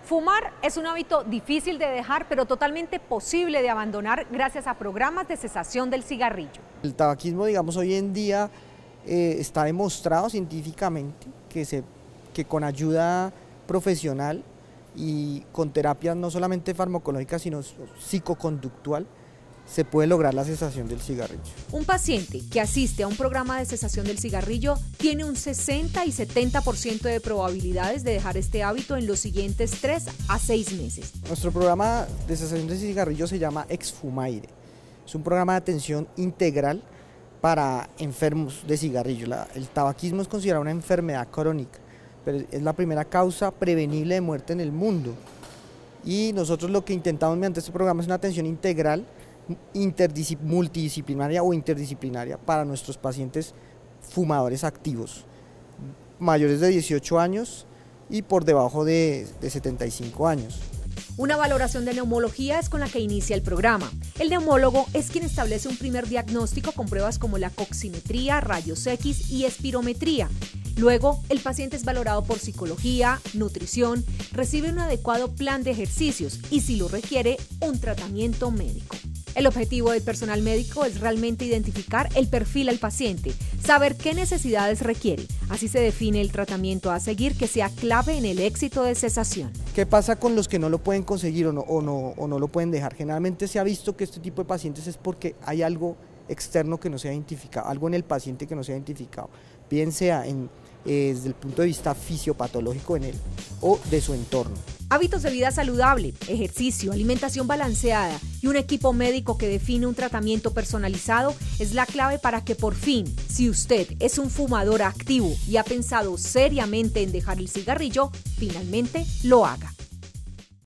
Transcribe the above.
Fumar es un hábito difícil de dejar, pero totalmente posible de abandonar gracias a programas de cesación del cigarrillo. El tabaquismo, digamos, hoy en día está demostrado científicamente que con ayuda profesional y con terapias no solamente farmacológicas, sino psicoconductual, se puede lograr la cesación del cigarrillo. Un paciente que asiste a un programa de cesación del cigarrillo tiene un 60 y 70% de probabilidades de dejar este hábito en los siguientes 3 a 6 meses. Nuestro programa de cesación del cigarrillo se llama Exfumaire. Es un programa de atención integral para enfermos de cigarrillo. El tabaquismo es considerado una enfermedad crónica, pero es la primera causa prevenible de muerte en el mundo. Y nosotros lo que intentamos mediante este programa es una atención integral, multidisciplinaria o interdisciplinaria para nuestros pacientes fumadores activos, mayores de 18 años y por debajo de 75 años. Una valoración de neumología es con la que inicia el programa. El neumólogo es quien establece un primer diagnóstico con pruebas como la coximetría, rayos X y espirometría. Luego, el paciente es valorado por psicología, nutrición, recibe un adecuado plan de ejercicios y, si lo requiere, un tratamiento médico. El objetivo del personal médico es realmente identificar el perfil al paciente, saber qué necesidades requiere. Así se define el tratamiento a seguir que sea clave en el éxito de cesación. ¿Qué pasa con los que no lo pueden conseguir o no lo pueden dejar? Generalmente se ha visto que este tipo de pacientes es porque hay algo externo que no se ha identificado, algo en el paciente que no se ha identificado, bien sea desde el punto de vista fisiopatológico en él o de su entorno. Hábitos de vida saludable, ejercicio, alimentación balanceada y un equipo médico que define un tratamiento personalizado es la clave para que por fin, si usted es un fumador activo y ha pensado seriamente en dejar el cigarrillo, finalmente lo haga.